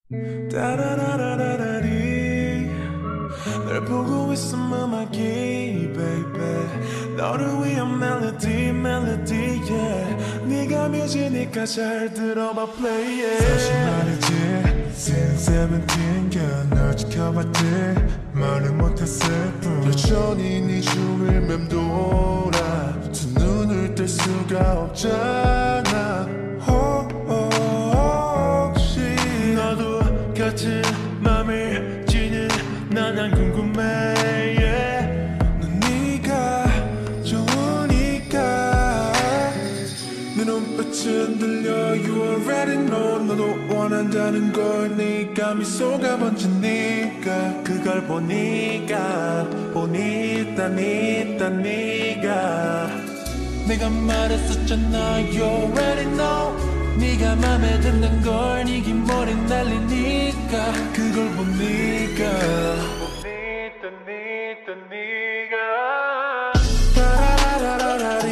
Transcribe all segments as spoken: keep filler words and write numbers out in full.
따라라라라리 널 보고 있음 음악이 baby 너를 위한 멜로디 멜로디 yeah 네가 뮤지니까 잘 들어봐 play it 사실 말이지 since seventeen girl 널 지켜봤지 말을 못했을 뿐 여전히 네 주위를 맴돌아 두 눈을 뗄 수가 없잖아 oh, oh, 혹시 너도 같은 맘을 지는 난 안 궁금해 yeah. 넌 네가 좋으니까 네 눈빛은 들려 You already know 너도 원한다는 걸 네가 미소가 번지니까 그걸 보니까 보니까 니다 네가 내가 말했었잖아 You already know 네가 맘에 든는 걸 네 긴 머리 날리니까 그걸 보니까 보니까 니다 네가 따라라라라리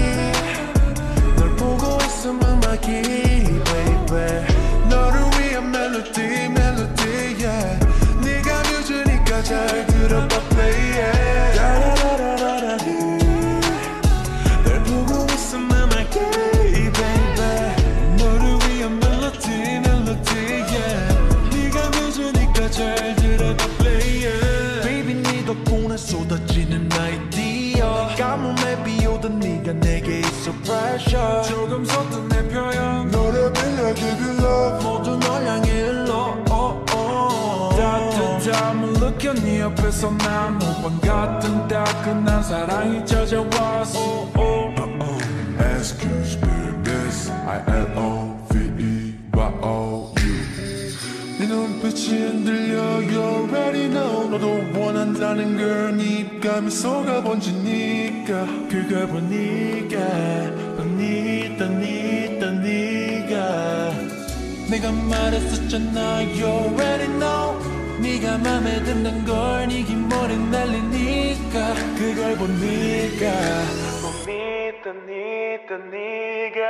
널 보고 있음 음악이 baby 너를 위한 멜로디 멜로디 yeah 네가 뮤지니까 잘 들어봐 play it 따라라라라리 널 보고 있음 음악이 baby 너를 위한 멜로디 멜로디 yeah 네가 뮤지니까 잘 들어봐 play it baby 네 덕분에 쏟아지는 아이디어 가뭄에 비오던 네가 내게 있어 pressure 조금 섰던 내 표현 너를 빌려 give you love 모두 널 향해 흘러 oh, oh. 따뜻함을 느껴 네 옆에서 난 호빵 같은 따끈한 사랑이 찾아왔어 oh, oh. Uh, oh. Excuse me this I L O V E Y O U 네 눈빛이 흔들려 You already know 너도 원한다는 걸 네가 미소가 번지니까 그걸 보니까 보니까 니다 네가 내가 말했었잖아 You already know 네가 맘에 든는 걸 네 긴 머리 날리니까 그걸 보니까 보니까 니다 네가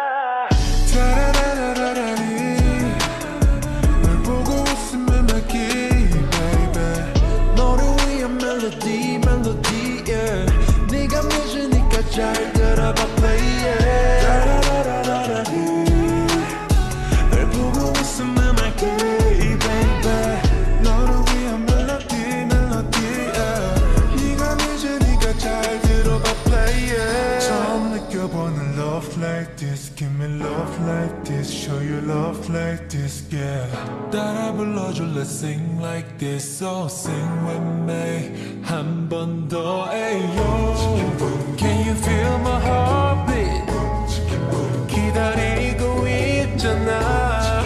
따라라라라리 널 보고 있음 음악이 baby 너를 위한 멜로디 멜로디 yeah 네가 뮤지니까 잘 들어봐 play it 따라라라라리 널 보고 있음 음악이 baby 너를 위한 멜로디 멜로디 yeah 네가 뮤지니까 잘 들어봐 play it 처음 느껴보는 love like this give me love like this show you love like this yeah 따라 불러줘 let's sing like this so sing with me 한 번 더 ayo can you feel my heartbeat 기다리고 있잖아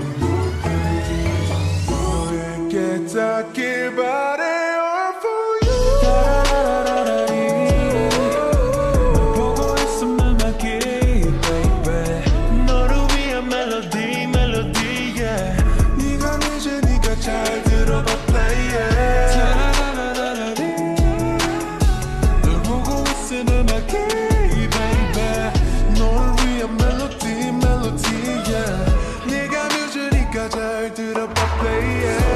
너에게 닿길 바래 all for you 따라라라라리 널 보고 있음 음악이 baby 너를 위한 멜로디 멜로디 yeah 네가 뮤지니까 잘 들어봐 play it 따라라라라리 널 보고 있음 음악이 baby 너를 위한 멜로디 멜로디 yeah 네가 뮤지니까 잘 들어봐 play it